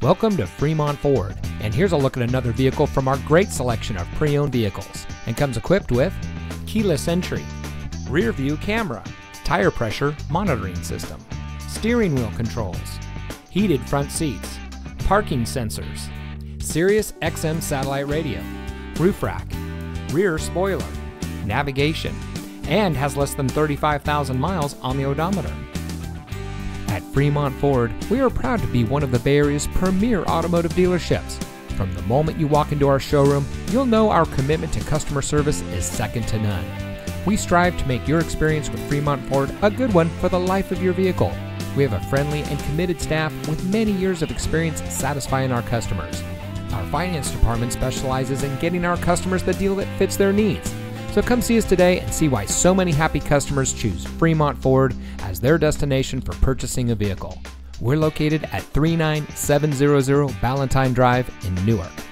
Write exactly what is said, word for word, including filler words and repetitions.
Welcome to Fremont Ford, and here's a look at another vehicle from our great selection of pre-owned vehicles, and comes equipped with keyless entry, rear view camera, tire pressure monitoring system, steering wheel controls, heated front seats, parking sensors, Sirius X M satellite radio, roof rack, rear spoiler, navigation, and has less than thirty-five thousand miles on the odometer. At Fremont Ford, we are proud to be one of the Bay Area's premier automotive dealerships. From the moment you walk into our showroom, you'll know our commitment to customer service is second to none. We strive to make your experience with Fremont Ford a good one for the life of your vehicle. We have a friendly and committed staff with many years of experience satisfying our customers. Our finance department specializes in getting our customers the deal that fits their needs. So come see us today and see why so many happy customers choose Fremont Ford as their destination for purchasing a vehicle. We're located at three nine seven zero zero Ballantyne Drive in Newark.